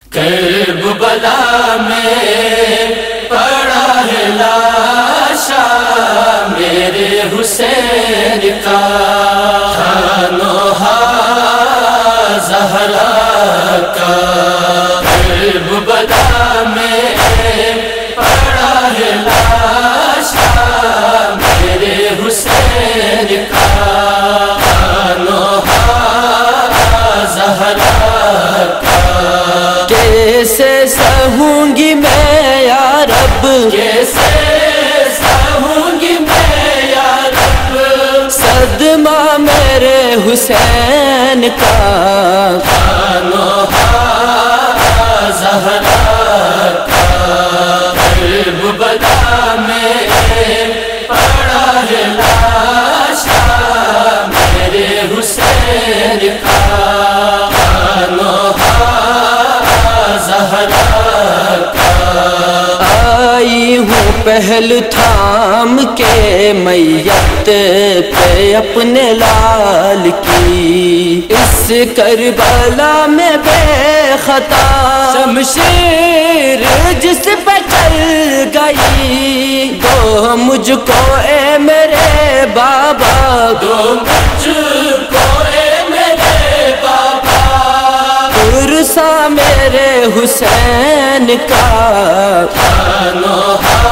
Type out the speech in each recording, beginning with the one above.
کرب بلا میں پڑا ہے لاشا میرے حسین کا، خانوہا زہرا کا۔ کرب بلا میں پڑا ہے لاشا میرے حسین کا، خانوہا زہرا کا۔ کیسے سہوں گی میں یا رب، کیسے سہوں گی میں یا رب، صدمہ میرے حسین کا، خانوہا زہرا کا۔ کرب بلا میں پڑا ہے لاشا میرے حسین کا، خانوہا زہرا کا۔ آئی ہوں پہل تھام کے میت پہ اپنے لال کی، اس کربلا میں بے خطا شمشیر جس پہ چل گئی، دو مجھ کو اے میرے بابا، دو مجھ کو اے میرے بابا، عرصہ میرے حسین کا، خانوہا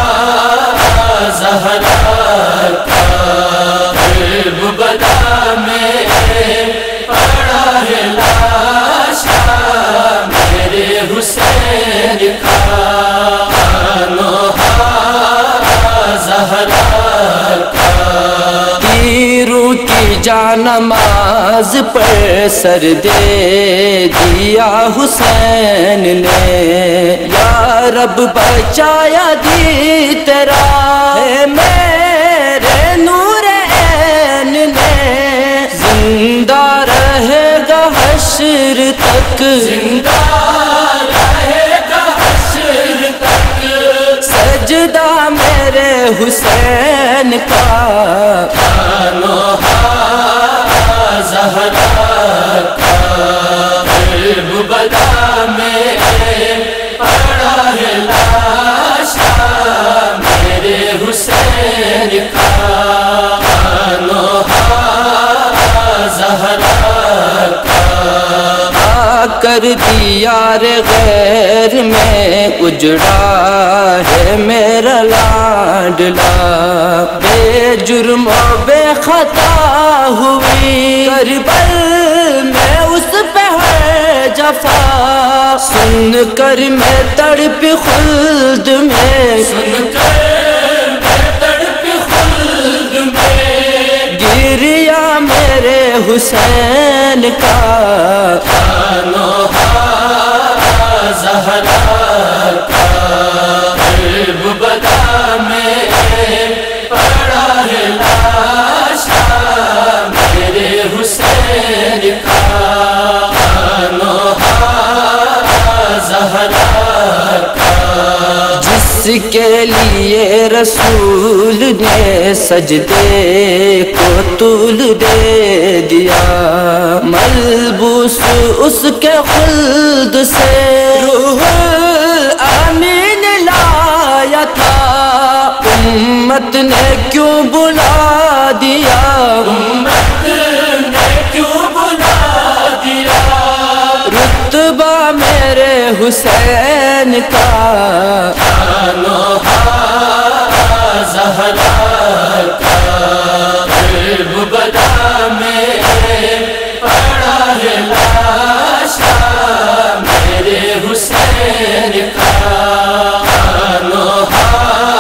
زہرا کا۔ کرب بلا میں پڑا ہے لاشا میرے حسین کا، خانوہا زہرا کا۔ تیروں کی جانماز پر سر دے دیا حسین نے، یا رب بچایا دی تیرا ہے میرے نور عین نے، زندہ رہے گا حشر تک، زندہ رہے گا حشر تک، سجدہ میرے حسین کا، خانوہا زہرا کا۔ کرب بلا میں پڑا ہے لاشا میرے حسین کا، خانوہا زہرا کا۔ آ کر دیار غیر میں اجڑا ہے میرا لاڈلا، بے جرم و بے خطا ہوئی کربل میں اس پہ ہے جفا، سن کر میں تڑپ خلد میں، سن کر میں تڑپ خلد میں، گریا میرے حسین کا، خانوہا زہرا کا۔ کرب بلا میں پڑا ہے لاشا میرے حسین کا، خانوہا زہرا کا۔ جس کے لیے رسول نے سجدے کو طول دے دیا، ملبوس اس کے خلد سے روح الامین لایا تھا، امت نے کیوں بلا دیا، امت نے کیوں بلا دیا، رتبہ میرے حسین کا، خانوہا زہرا کا۔ کرب بلا میں پڑا ہے لاشا میرے حسین کا، خانوہا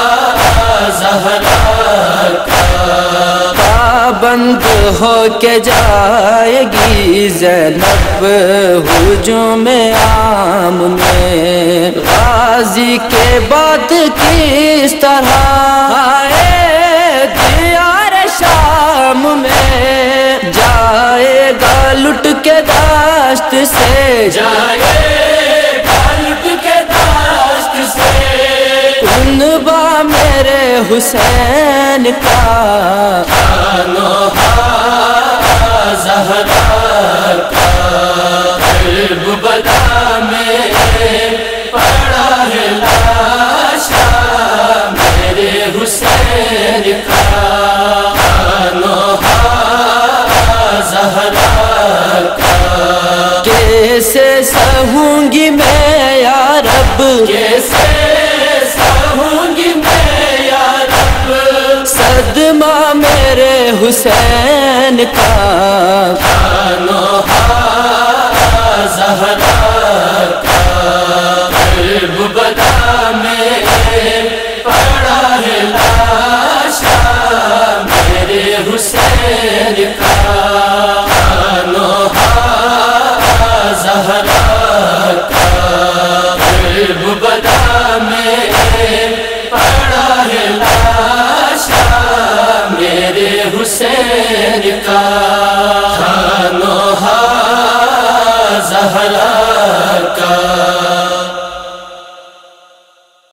زہرا کا۔ پابند ہو کے جائے گی زینب ہجوم عام میں، غازی کے بعد کس طرح آئے دیار شام میں، جائے گا لٹ کے داشت سے، جائے گا لٹ کے داشت سے، کنبہ میرے حسین کا، خانوہا زہرا کا۔ کرب بلا میں اب کیسے سہوں گی میں یا رب صدمہ میرے حسین کا خانوہا زہرا کا قلب بدا میں پڑا ہے لاشا میرے حسین کا خانوہا زہرا کا قلب بدا میں پڑا ہے لاشا میرے حسین کا خانوہا زہرا کا